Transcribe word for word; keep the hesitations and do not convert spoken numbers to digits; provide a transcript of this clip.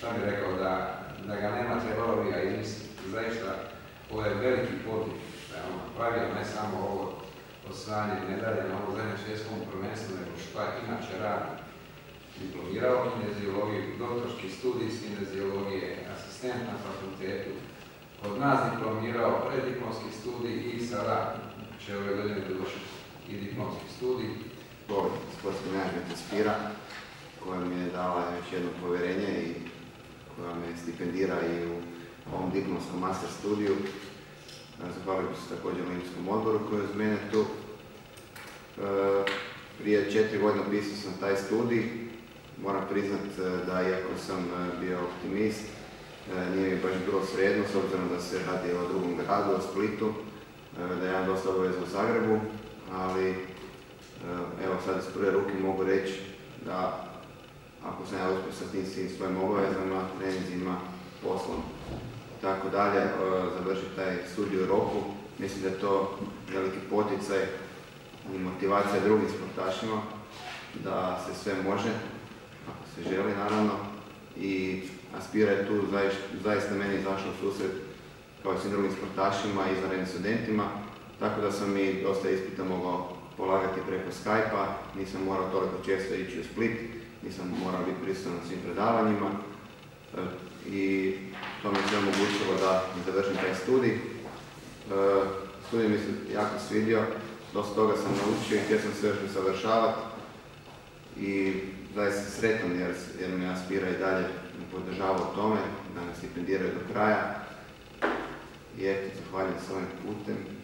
šta bih rekao, da, da ga nema trebalo bi ga izmisliti. Zaista, ovo je veliki podvig što je on pravio, ne samo ovo osvajanje medalje na ovom zadnjem svjetskom prvenstvu, nego što inače radi. Diplomirao kineziologiju, doktorski studij iz kineziologije, asistent na fakultetu, kod nas diplomirao preddiplomski studij i sada će ove godine dovršiti i diplomski studij. Ovo je sportski menadžment Aspira, koja mi je dala još jedno povjerenje i koja me stipendira i u ovom diplomskom master studiju. Zahvalio bih se također Olimpijskom odboru koji je uz mene tu. Prije četiri godine upisao sam taj studij. Moram priznat da iako sam bio optimist, nije mi baš bilo svejedno, s obzirom da se radi o drugom gradu, o Splitu, da imam dosta obaveza u Zagrebu, ali evo sad iz prve ruke mogu reći da ako sam ja uspio sa tim svim svojim obavezama, treninzima, poslom, tako dalje, završiti taj studij u roku, mislim da je to veliki poticaj i motivacija drugim sportašima da se sve može, ako se želi naravno, i Aspira je tu zaista meni izašao u susret kao i svim drugim sportašima i izvanrednim studentima, tako da sam i dosta ispita mogao polagati preko Skype-a, nisam morao toliko često ići u Split, nisam morao biti prisutan na svim predavanjima i to mi se omogućilo da završim taj studij. Studij mi se jako svidio, dosta toga sam naučio i htio sam se još usavršavati i zaista sretan jer me Aspira i dalje podržava u tome, da me stipendiraju do kraja. I eto, zahvaljujem se ovim putem.